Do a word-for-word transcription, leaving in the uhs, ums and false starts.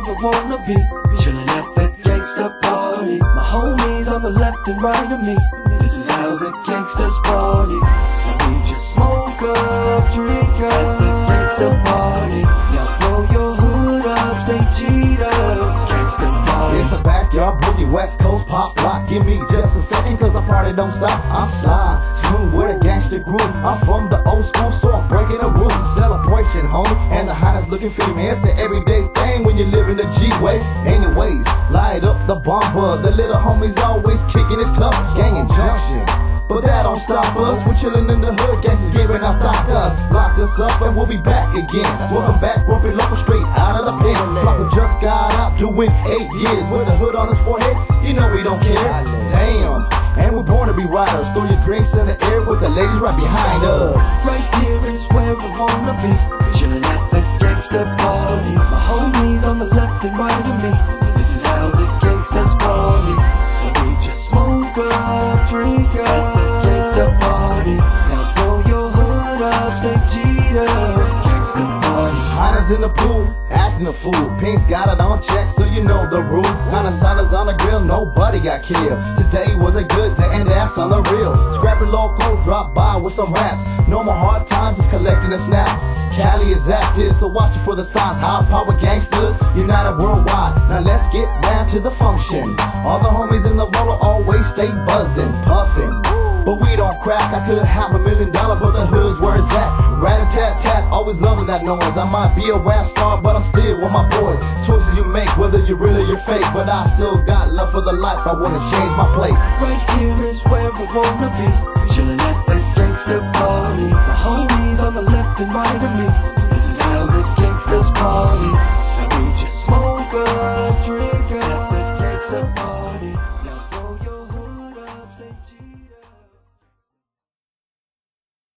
I wanna be, chillin' at the gangsta party. My homies on the left and right of me. This is how the gangsters party. Now we just smoke up, drink up at the gangsta party. Now throw your hood up, stay G'd up, gangsta party. It's a backyard boogie, West Coast pop lock. Give me just a second, cause the party don't stop. I'm slide, smooth with a gangster groove. I'm from the old school, so I'm breaking the rules. Celebration, homie, and the hottest looking female. It's an everyday thing when you live in the G-way. Anyways, light up the bomber. The little homies always kicking it tough. Gang and junction, but that don't stop us. We're chillin' in the hood, gangsters giving out thoughts. Lock us up and we'll be back again. Welcome back, grumpy local, straight out of the pen. Flocko just got out doing eight years with a hood on his forehead. You know we don't care. Damn. And we're born to be riders. Throw your drinks in the air with the ladies right behind us. Right here is where I wanna be, chillin' at the gangsta party. My homies on the left and right of me. This is how the gangsters party. And we just smoke up, drink up at the gangsta party. Now throw your hood up, stay G'd up, gangsta party. Hiders in the pool, acting a fool. Pink's got it on check, so you know the rule. Kinda silence on the grill, nobody got killed. Today was a good day, and that's on the real. Scrappy Loco drop by with some raps. No more hard times, just collecting the snaps. Cali is active, so watch it for the signs. High power gangsters, united worldwide. Now let's get down to the function. All the homies in the roller always stay buzzing, puffing. But we don't crack. I could have a million dollar, but the hood's where it's at. Rat-a-tat-tat, always loving that noise. I might be a rap star, but I'm still with my boys. Choices you make, whether you're real or you're fake, but I still got love for the life. I wouldn't change my place. Right here is where I wanna be, chillin' at the gangsta party. My homies on the left and right of me. This is how the gangsters party.